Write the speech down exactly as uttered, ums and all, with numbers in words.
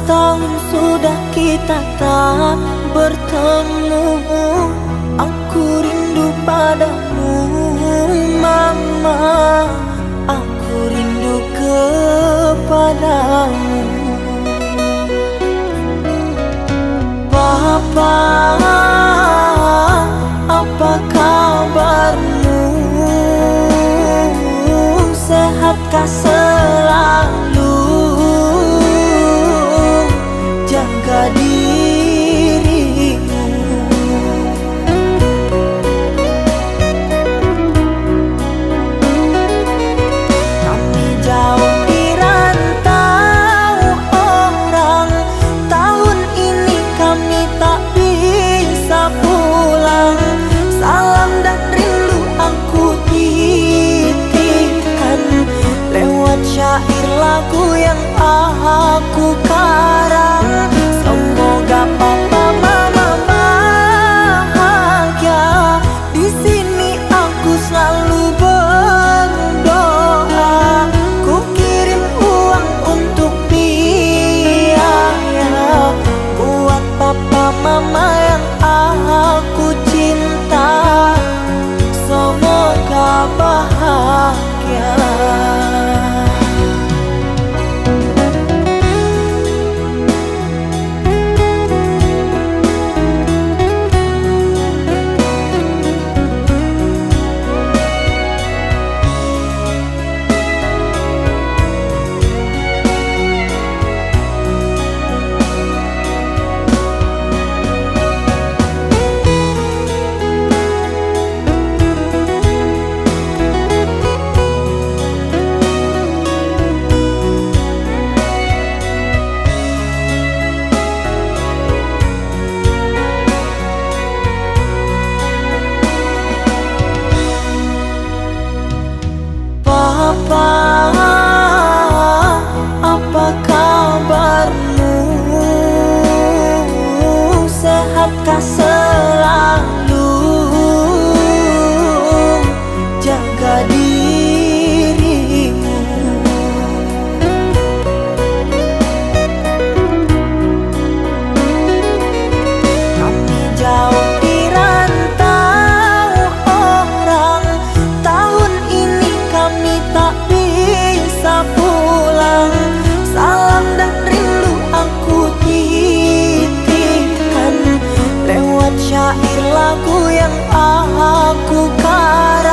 Setahun sudah kita tak bertemu. Aku rindu padamu Mama, aku rindu kepadamu. Papa, apa kabarmu? Sehatkah selalu? Jaga dirimu. Kami jauh di rantau orang, tahun ini kami tak bisa pulang. Salam dan rindu aku titipkan lewat syair lagu yang aku karang. Semoga papa mama bahagia. Di sini aku selalu berdoa. Ku kirim uang untuk biaya buat papa mama yang aku cinta. Semoga bahagia. Papa, apa kabarmu? Sehatkah selalu? Jaga dirimu. Kami jauh di rantau orang, tahun ini kami tak bisa pulang. Salam dan rindu aku titipkan lewat syair lagu yang aku karang.